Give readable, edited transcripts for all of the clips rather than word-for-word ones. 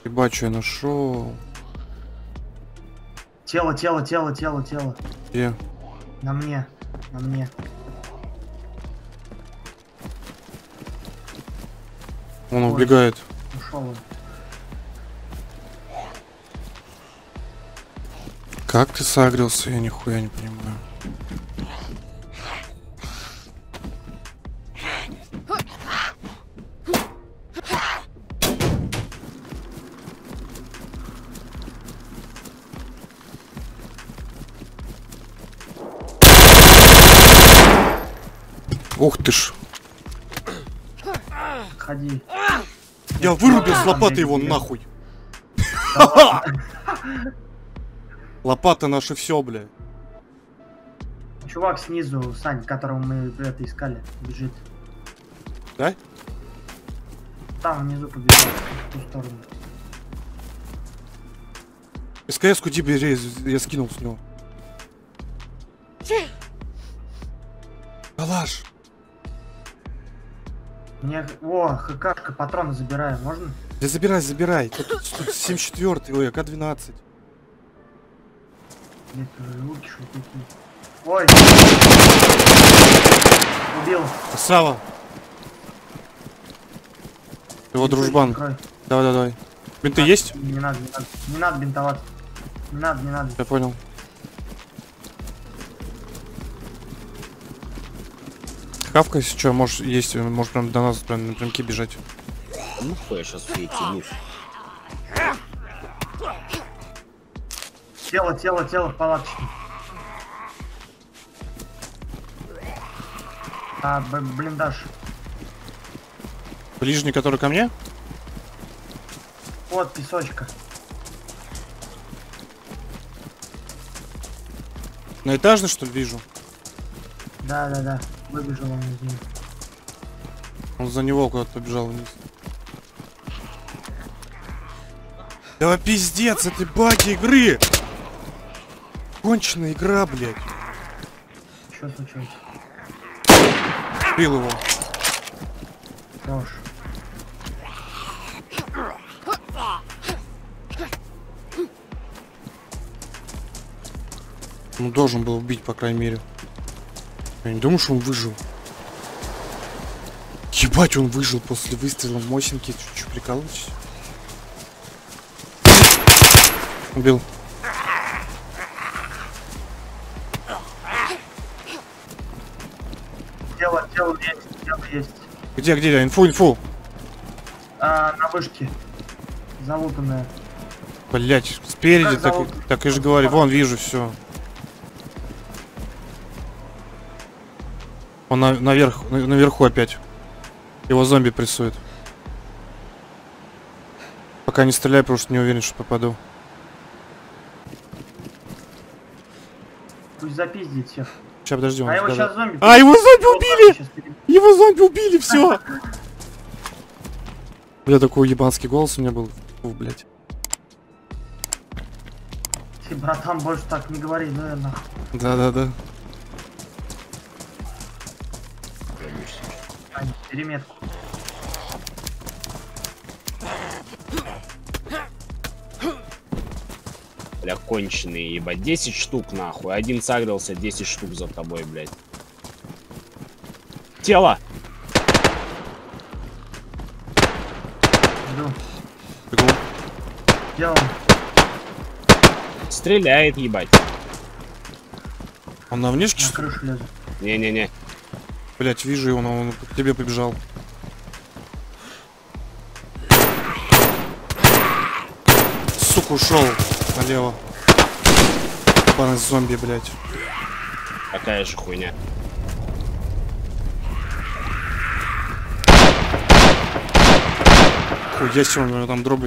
Ебать, что я нашел. Тело. Где? На мне. Он убегает. Ушел он. Как ты сагрился? Я нихуя не понимаю. Ух ты ж. Ходи. Я вырубил с лопаты его нахуй. Лопата наше все, бля. Чувак снизу, Сань, которого мы это искали, бежит. Да? Там внизу побежал, в ту сторону. СКС-ку тебе я скинул с него. Калаш. Мне... О, ХКшка, патроны забираю, можно? Да забирай. Тут 74-й, ой, АК-12. Это руки что такие. Ой! Убил. Красава. Его дружбан. Давай. Бинты есть? Не надо бинтовать. Не надо. Я понял. Хавка, если что, может есть, может прям до нас прям напрямки бежать. Ну хуй, я сейчас все эти лук. Тело в палаточке. Блиндаж. Ближний, который ко мне? Вот, песочка. На этажный, что ли, вижу? Да. Выбежал он из него. Он за него куда-то побежал вниз. Да пиздец, это баги игры! Конченая игра, блядь. Что случилось? Убил его. Хорош. Он должен был убить, по крайней мере. Я не думаю, что он выжил. Ебать, он выжил после выстрела в Мосинке. Чё, прикалываетесь? Убил. Тело есть. Где? Инфу. На вышке. Залутанная. Блять, спереди, так и же говорю. Вон, вижу, все. Он наверху опять. Его зомби прессует. Пока не стреляй, потому что не уверен, что попаду. Пусть запиздит всех. Сейчас, подожди. А его сейчас зомби... Его зомби убили! Его зомби убили, все! Бля, такой ебанский голос у меня был. Фу, блядь. Ты, братан, больше так не говори, наверное. Да. Переметку. Бля, конченые, ебать. 10 штук, нахуй. Один сагрился, 10 штук за тобой, блядь. Тело! Иду. Бегу. Делал. Стреляет, ебать. Он на внешке, На что ли? крышу лезу. Не-не-не. Блять, вижу его, но он к тебе побежал. Сука, ушел налево. Ебаный зомби, блять. Такая же хуйня. Хуя себе, у него там дробь.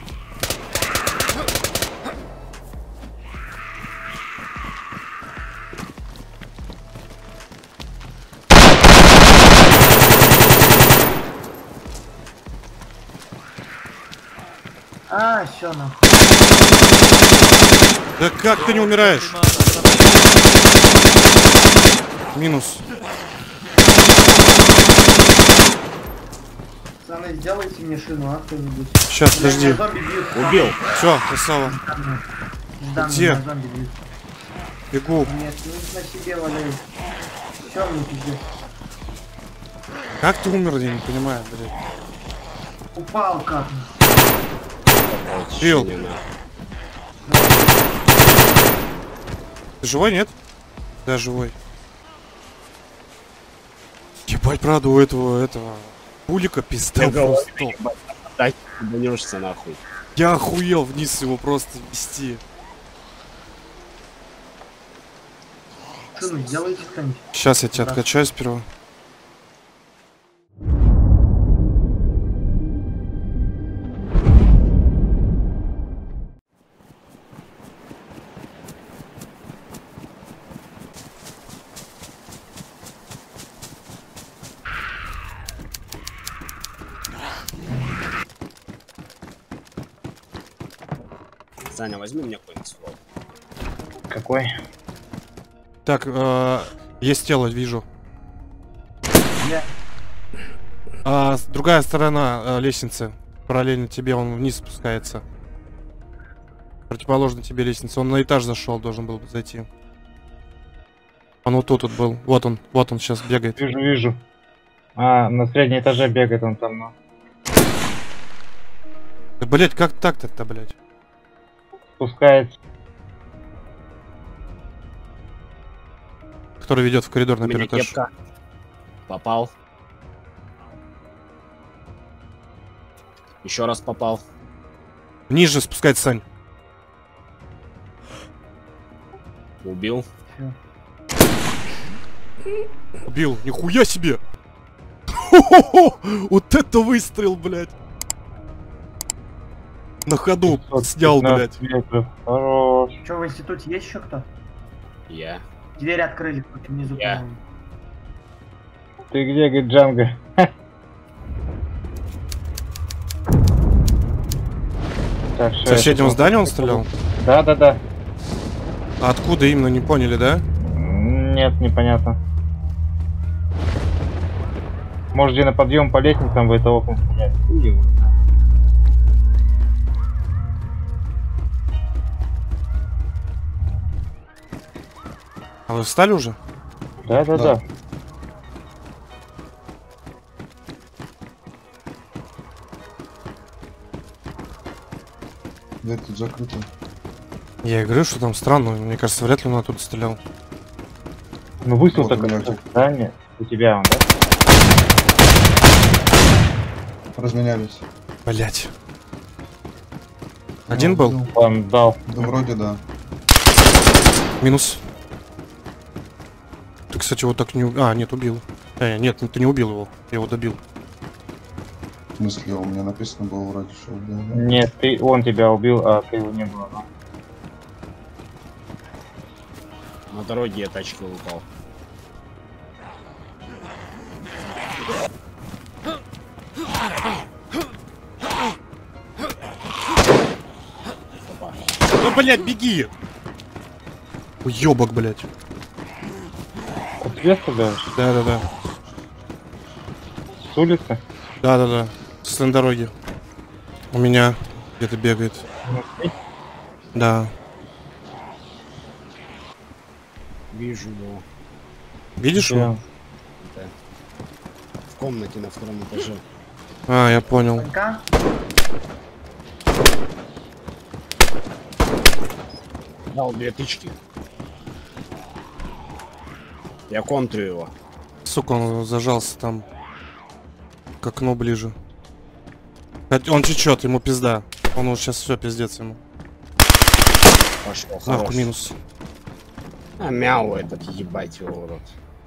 Все, нахуй. Да как ты не умираешь? Минус. Пацаны, сделайте мне шину, а кто-нибудь. Сейчас, подожди. Меня зомби бьют. Убил. Все, красава. Ждан, Где? меня зомби бьют. Бегу. Нет, ну на себе валяю. Все, мне пиздец. Как ты умер, я не понимаю, блядь. Упал как. Бил. Чё, не Ты живой, нет? Да, живой. Ебать, правда, у этого пулика пизда Я говорю, просто. ебать, дай, ебанешься нахуй. Я охуел вниз его просто вести. Шину сделайте кто-нибудь. Сейчас я тебя Да. откачаю сперва. Саня, возьми мне какой-нибудь ствол. Какой? Так, есть тело, вижу. Я... Другая сторона лестницы. Параллельно тебе, он вниз спускается. Противоположно тебе лестница. Он на этаж зашел, должен был зайти. Он вот тут был. Вот он сейчас бегает. Вижу. А, на среднем этаже бегает он там, ну. Да, блять, как так-то, блять? Спускается. Который ведет в коридор У на меня первый этаж. кепка. Попал. Еще раз попал. Ниже спускается, Сань. Убил. Всё. Убил. Нихуя себе! Хо-хо-хо! Вот это выстрел, блядь! На ходу снял, 515 блядь. метров. Хорош. Че, в институте есть еще кто? Я. Двери открыли, только внизу, Я. по-моему. Ты где, говорит, Джанго? Так, В соседнем здании он стрелял? Да. А откуда именно, не поняли, да? Нет, непонятно. Может, где на подъем по лестницам в это окно стрелять. Хуй его знает. А вы встали уже? Да. Дверь тут закрыта. Я и говорю, что там странно. Мне кажется, вряд ли он оттуда стрелял. Ну выстрел Вот у такой меня в здание. У тебя он, да? Разменялись. Блять. Один был? Ну, Он дал. да вроде да. Минус. Ты, кстати, его так не убил. А, нет, убил. Нет, ты не убил его. Я его добил. В смысле, у меня написано было вроде, что да. Нет, он тебя убил, а ты его не было. Ну. На дороге я тачки упал. Опа. Ну, блядь, беги! Уёбок, блядь. От тебя стреляешь? Да. С улицы? Да. С дороги. У меня где-то бегает. Да. Вижу его. Видишь его? Да. В комнате на втором этаже. А, я понял. Танка? Дал 2 тычки. Я контрю его. Сука, он зажался там. К окну ближе. Он течет, ему пизда. Он вот сейчас все пиздец ему. Пошел. Нахуй хорош. минус. А мяу этот, ебать его в рот.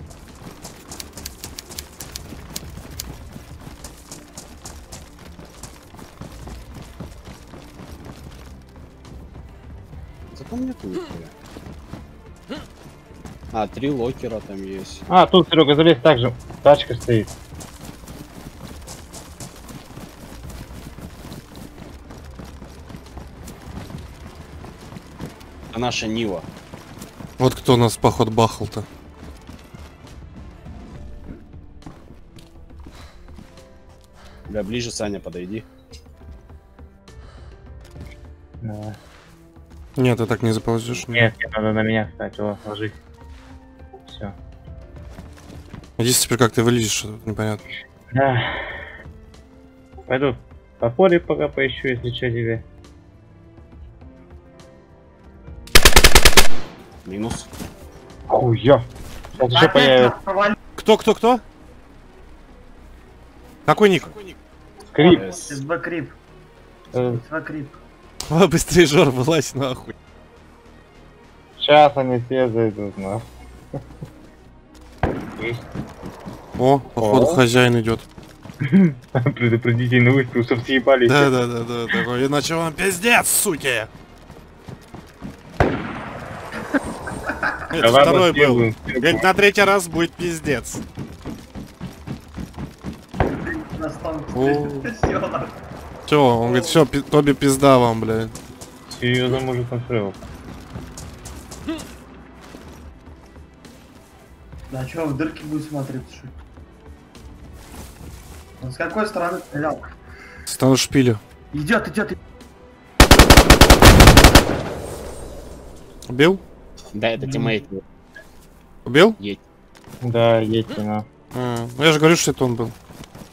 Зато мне тут нихуя. А, 3 локера там есть. А, тут, Серега, залез так же. Тачка стоит. А наша Нива. Вот кто нас поход бахал-то. Да, ближе, Саня, подойди. Давай. Нет, ты так не заползешь. Нет, нет, надо на меня встать, о, ложись. Все. Здесь теперь как ты вылезешь, что-то непонятно. Да. Пойду по полю пока поищу, если что тебе. Минус. Хуя. Сейчас еще Опять появится. провалил. Кто? Какой ник? Скрип. СБ Крип. Э, СБ Крип. О, быстрее, Жор, вылазь нахуй. Сейчас они все зайдут, на. О, походу О. хозяин идет. Предупредительный выстрел, чтобы съебались. Да, такой, иначе вам пиздец, суки. Это Давай второй был. сделаем. Говорит, на третий раз будет пиздец. Настал. О. Всё, нахуй. Все, он говорит, все, Тоби пизда вам, блядь. Серьезно, может, насрывал. Да чё, в дырки будет смотреть, что ли? Он с какой стороны стрелял? Стану шпилю. Идет. Убил? Да, это тиммейт. Убил? Едь. Да, есть она. Ну я же говорю, что это он был.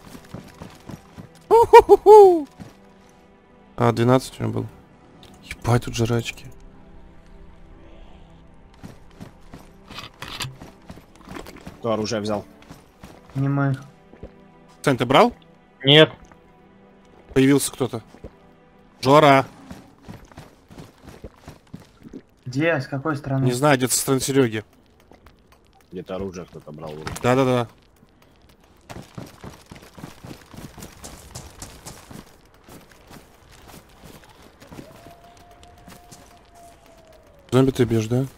Ху-ху-ху-ху. А, 12 у него был. Ебать, тут жрачки. Кто оружие взял? Не мы. Сань, ты брал? Нет. Появился кто-то. Жора. Где? С какой стороны? Не знаю, где-то со стороны Сереги. Где-то оружие кто-то брал. Да. Зомби ты бьешь, да?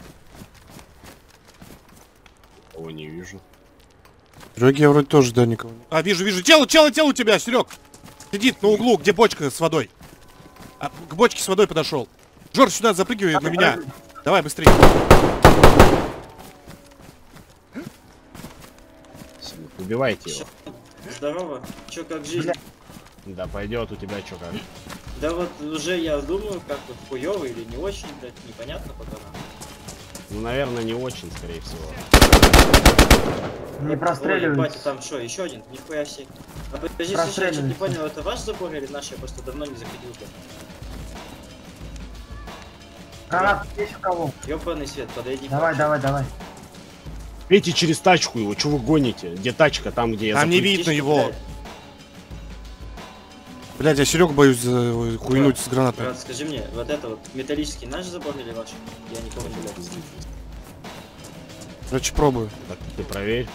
Кого не вижу. Сереги я вроде тоже, да, никого. А, вижу. Тело у тебя, Серег. Сидит на углу, где бочка с водой. А, к бочке с водой подошел. Жор, сюда запрыгивай на меня. Давай, быстрее. Убивайте его. Здорово. Чё, как жизнь? Да пойдет у тебя что как. Да вот уже я думаю, как вот хуёво или не очень, блядь, непонятно пока. Ну, наверное, не очень, скорее всего. Не Ой, простреливается. батя, там что, еще один? Нихуя себе. А подожди, я что-то не понял, это ваш забор или наш? Я просто давно не заходил туда. Гранат есть у кого? Ёбаный свет, подойди. Давай. Пейте через тачку его, что вы гоните? Где тачка? Там, где я Там не запрыгну. видно его. Блядь, я Серег боюсь хуйнуть с гранатой. Брат, скажи мне, вот это вот металлический наш забор или ваш? Я никого не знаю. Короче, пробую. Так, ты проверь.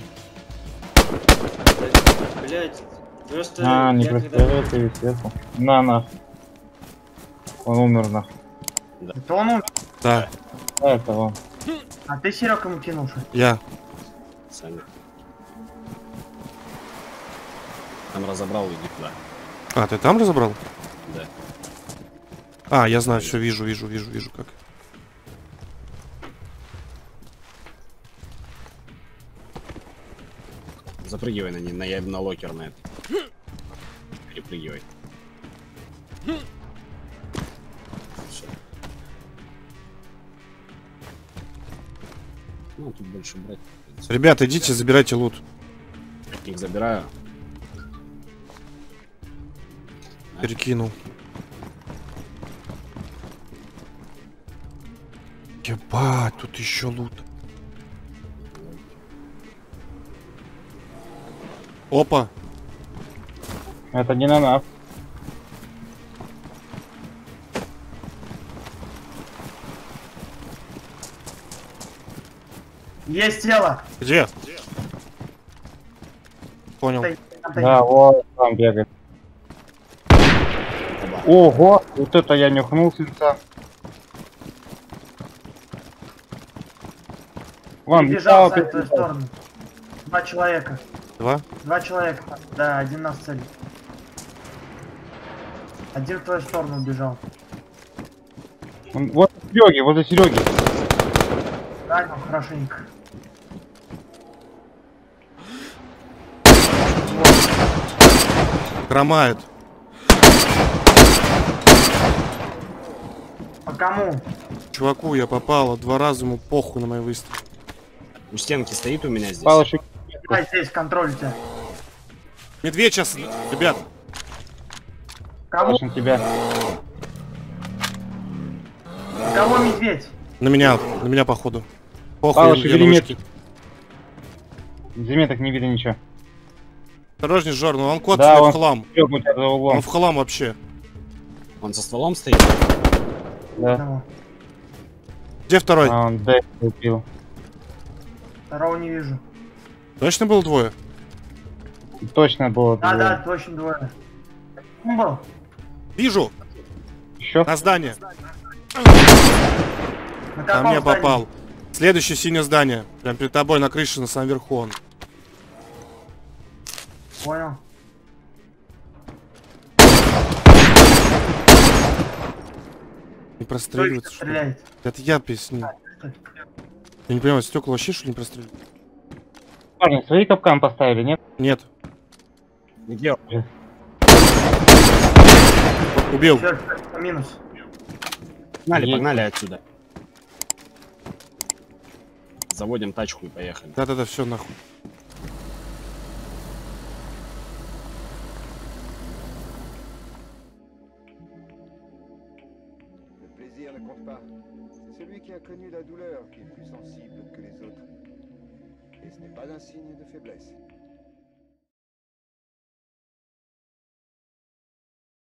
Блядь, просто А, не я когда... простреливай ты сверху. На. Он умер, на. Это он умер. Да, Это он. А ты, Серег, ему кинул что? я. Саня. Там разобрал, иди туда. А, ты там разобрал? Да. А, я знаю, все, вижу как. Запрыгивай на локер на это. Перепрыгивай. Всё. Ну, тут больше брать. Ребята, идите, забирайте лут. Их забираю. Перекинул. Ебать, тут еще лут. Опа. Это не на нас. Есть тело. Где? Понял. Да, вот там бегает. Оба. Ого, вот это я нюхнул слегка. Вон, Бежал бежал, в твою сторону. Два человека. Два человека. Да, один нас целит. Один в твою сторону бежал. Вот Сереги, возле Сереги. Ранил хорошенько. Хромает. По кому? Чуваку я попал, 2 раза ему похуй на мои выстрелы. У стенки стоит у меня здесь. Палочек. Давай здесь, контролите. Медведь сейчас, ребят. Кому? Палочек на тебя. Кого медведь? На меня походу. Похуй, Палочек, я на бери вышке. Заметок не видно ничего. Осторожней, Жор, ну он кот Да, тебе он в хлам. ёбнут за углом. Он в хлам вообще. Он со стволом стоит? Да. Одного. Где второй? А, он Д убил. Второго не вижу. Точно было 2? Точно было. Да, да, точно двое. Ну, был. Вижу, Еще? на здание. На Ко каком мне здании? попал. Следующее синее здание. Прям перед тобой на крыше, на самом верху он. Понял. Не простреливается, Точно что ли? стреляет. Это я песни. Я не понимаю, стекла вообще что ли не простреливают? Парни, свои капкан поставили, нет? Нет. Где? он? Убил. Все, минус. Погнали, Есть. погнали отсюда. Заводим тачку и поехали. Да-да-да, все нахуй. Le plaisir ne compte pas. C'est celui qui a connu la douleur qui est plus sensible que les autres. Et ce n'est pas un signe de faiblesse.